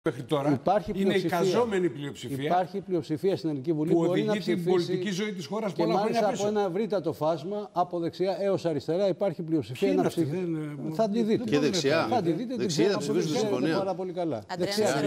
Μέχρι τώρα είναι η καζόμενη πλειοψηφία. Υπάρχει πλειοψηφία στην Ελληνική Βουλή που μπορεί να οδηγεί ψηφίσει την πολιτική ζωή της χώρας πολλά χρόνια πίσω. πίσω. Από ένα ευρύτατο φάσμα, από δεξιά έως αριστερά, υπάρχει πλειοψηφία να ψηφίσει. Θα τη δείτε. Και δεξιά. Θα τη δείτε. Δεξιά θα ψηφίσουν τη συμφωνία. Πάρα πολύ καλά. Δεξιά.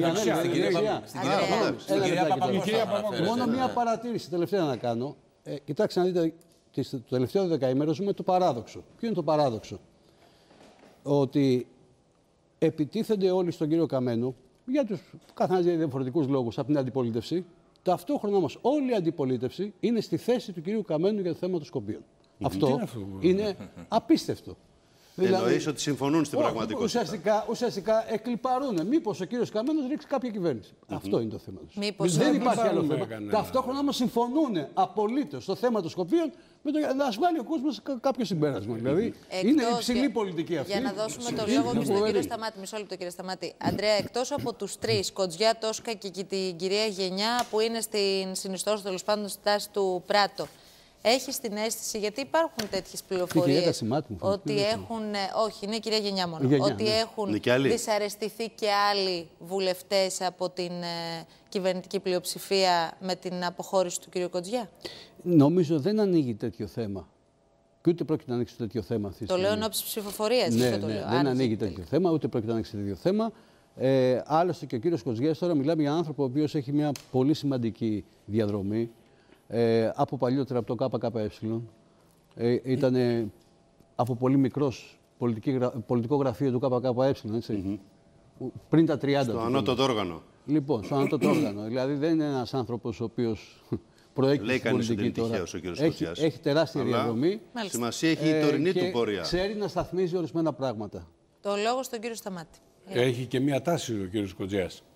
Μόνο μία παρατήρηση τελευταία να κάνω. Κοιτάξτε να δείτε, το τελευταίο δεκαήμερο ζούμε το παράδοξο. Ποιο είναι το παράδοξο? Ότι επιτίθενται όλοι στον κύριο Καμένο για τους καθένας διαφορετικούς λόγους από την αντιπολίτευση. Ταυτόχρονα όμως όλη η αντιπολίτευση είναι στη θέση του κυρίου Καμένου για το θέμα των Σκοπίων. Αυτό είναι απίστευτο. Εννοείς ότι συμφωνούν στην πραγματικότητα. Ουσιαστικά εκλιπαρούν. Μήπως ο κύριος Καμένος ρίξει κάποια κυβέρνηση. Αυτό είναι το θέμα τους. Δεν υπάρχει άλλο θέμα. Ταυτόχρονα όμως συμφωνούν απολύτως στο θέμα των Σκοπίων με το να βγάλει ο κόσμος κάποιο συμπέρασμα. Δηλαδή είναι υψηλή πολιτική αυτή. Για να δώσουμε το λόγο και στον κύριο Σταμάτη. Μισό λεπτό, κύριε Σταμάτη. Αντρέα, εκτός από τους τρεις, Κοντζιά, Τόσκα και την κυρία Γενιά που είναι στην συνιστόση τέλος πάντων στη τάση του Πράτο. Έχεις την αίσθηση, γιατί υπάρχουν τέτοιες πληροφορίες, ότι έχουν. Όχι, είναι η κυρία Γενιά μόνο. Ότι έχουν δυσαρεστηθεί και άλλοι βουλευτές από την κυβερνητική πλειοψηφία με την αποχώρηση του κυρίου Κοντζιά. Νομίζω δεν ανοίγει τέτοιο θέμα. Και ούτε πρόκειται να ανοίξει τέτοιο θέμα αυτή τη στιγμή. Το λέω εν ώψη ψηφοφορίας. Ναι, δεν ανοίγει τέτοιο θέμα, ούτε πρόκειται να ανοίξει τέτοιο θέμα. Άλλωστε και ο κύριος Κοντζιάς, τώρα μιλάμε για άνθρωπο ο οποίος έχει μια πολύ σημαντική διαδρομή. Από παλιότερα από το ΚΚΕ, ήταν από πολύ μικρός πολιτικό γραφείο του ΚΚΕ, έτσι, πριν τα 30. Στο ανώτατο όργανο. Λοιπόν, στο ανώτατο όργανο. Δηλαδή δεν είναι ένας άνθρωπος ο οποίος προέκυψε στην πολιτική τώρα. Έχει τεράστια διαδρομή. Σημασία έχει η τωρινή του πορεία. Ξέρει να σταθμίζει ορισμένα πράγματα. Το λόγο στον κύριο Σταμάτη. Έχει και μία τάση ο κύριος Κοντζιάς.